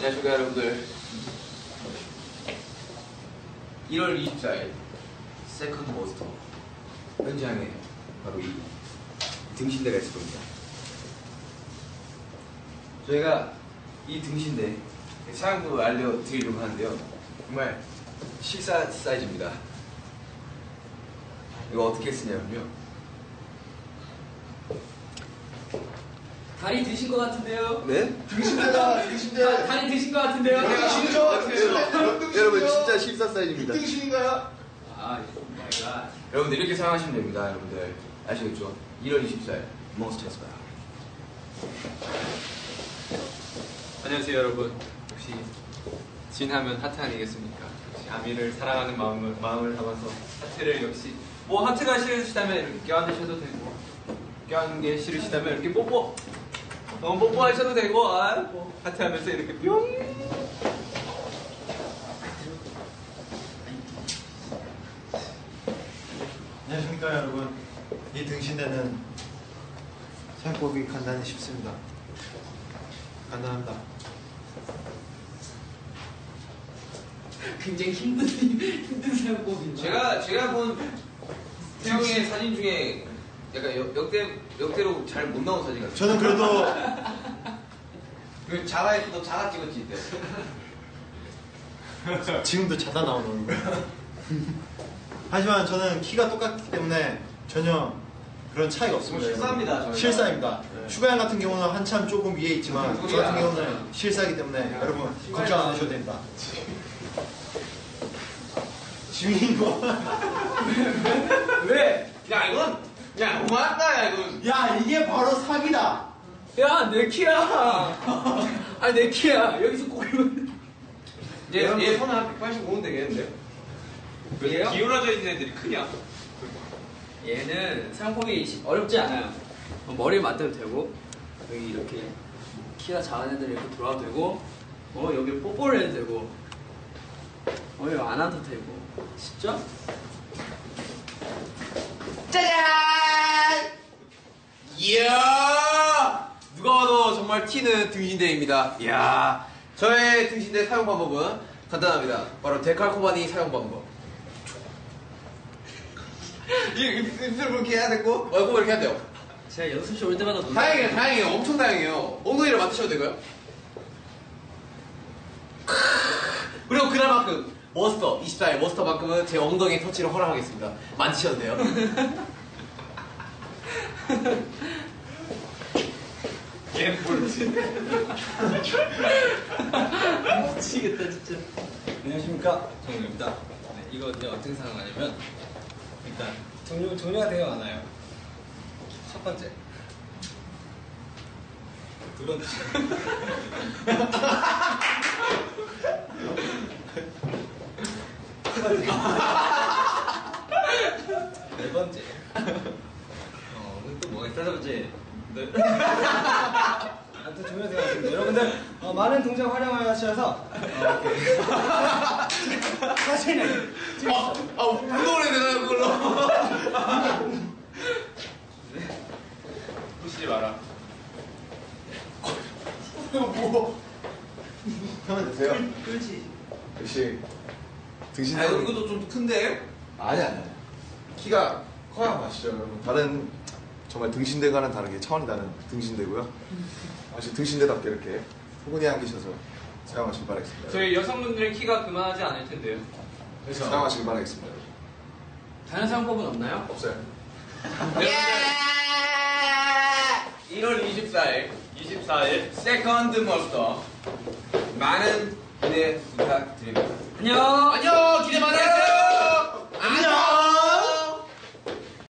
안녕하십니까 여러분들. 1월 24일 세컨드 모스터 현장에 바로 이 등신대가 있을 겁니다. 저희가 이 등신대 사용법을 알려드리려고 하는데요, 정말 실사 사이즈입니다. 이거 어떻게 쓰냐면요, 다리 드신 것 같은데요? 네? 등신대. 다리 드신 것 같은데요? 여러분 진짜 실사 사이즈입니다. 등신인가요? 아, 마이 갓. 여러분들 이렇게 사용하시면 됩니다. 여러분들 아시겠죠? 1월 24일 몬스터였어요. 안녕하세요 여러분. 역시 진하면 하트 아니겠습니까? 역시 아미를 사랑하는 마음을 담아서 하트를, 역시 뭐 하트가 싫으시다면 이렇게 껴안으셔도 되고, 껴안는 게 싫으시다면 이렇게 뽀뽀하셔도 되고, 뭐 하트 하면서 이렇게 뿅. 안녕하십니까 여러분. 이 등신대는 사용법이 간단히 쉽습니다. 간단합니다. 굉장히 힘든 사용법입니다. 제가 본 태영의 사진 중에 약간 역대로 잘 못 나온 사진 같아요. 저는 그래도 그 자라에서도 자라 찍었지 이때. 지금도 자다 나오는 얼굴. 하지만 저는 키가 똑같기 때문에 전혀 그런 차이가 없습니다. 실사입니다, 저희가. 실사입니다. 슈가양 같은 경우는 한참 조금 위에 있지만 저 같은 경우는 실사이기 때문에 여러분 걱정 안 하셔도 됩니다. 지민이 거. 왜? 야 이건 야 너무한다. 야 이건. 야 이게 바로 사기다. 야, 내 키야. 아, 내 키야. 여기서 꼬이면. 얘 손은 한 185는 되겠는데? 얘요? 기울어져 있는 애들이 크냐? 얘는 사용법이 어렵지 않아요. 머리를 맞대도 되고, 여기 이렇게 키가 작은 애들 이렇게 돌아도 되고, 여기 뽀뽀를 해도 되고, 여기 안 와도 되고. 쉽죠? 짜잔! 이야! 누가 봐도 정말 튀는 등신대입니다. 이야! 저의 등신대 사용 방법은 간단합니다. 바로 데칼코바니 사용 방법. 입술 그렇게 해야 되고, 꼭 이렇게 해야 돼요. 제가 연습실 올 때마다 다행이에요. 엄청 다행이에요. 엉덩이를 맡으셔도 되고요. 그리고 그날만큼 머스터 24일 머스터만큼은 제 엉덩이 터치를 허락하겠습니다. 만지셔도 돼요. 얘는 모르지. 미치겠다 진짜. 안녕하십니까, 정우입니다. 네, 이거 이제 어떤 상황이냐면, 일단 종류가 되게 많아요. 첫 번째, 두 번째, 네 번째, 또 뭐가 있다? 다섯 번째. 네. 아무튼 종류가 되게 많습니다. 여러분들 많은 동작 활용하셔서 이렇게 사진을 운동을 해야 되나요, 그걸로? 부시지 마라. 뭐 하면 되세요? 그렇지. 역시 등신대. 아, 이것도 좀 큰데? 아니. 키가 커야 맛이죠, 여러분. 다른 정말 등신대와는 다르게 차원이 다른 등신대고요. 역시 등신대답게 이렇게 포근히 안기셔서 사용하시길 바라겠습니다. 저희 여성분들의 키가 그만하지 않을 텐데요. 그래서 사용하시길 바라겠습니다. 다른 사용법은 없나요? 없어요. 예! 1월 24일 세컨드 머스터 많은 기대 부탁드립니다. 안녕. 안녕!